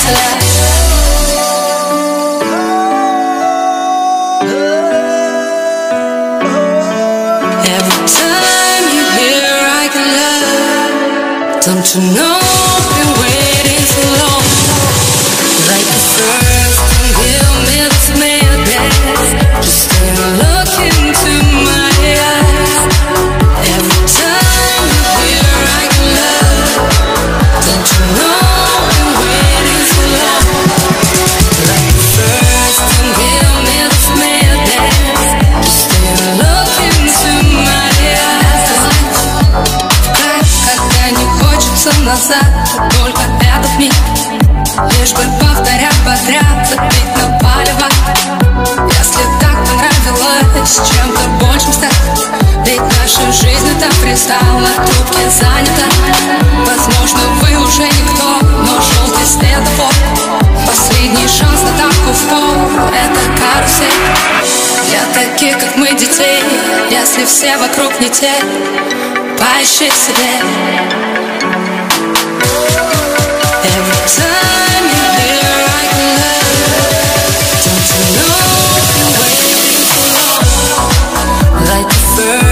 Don't you know I've been waiting so long? Like the first and give me this madness. Just stay and look into my eyes. Every time you hear I can love. Don't you know I've been waiting so long? Like the first and give me this madness. Just stay and look into my eyes. Когда не хочется назад, только этот миг, лишь бы повторять подряд, забить на палево. Если так понравилось чем-то большим стать, ведь наша жизнь так пристала, трубки занята. Возможно, вы уже никто, но желтый светофор, последний шанс на тапку в пол. Это карусель для таких, как мы, детей. Если все вокруг не те, поищи в себе. Every time you hear I can love. Don't you know I've been waiting so long? Like the first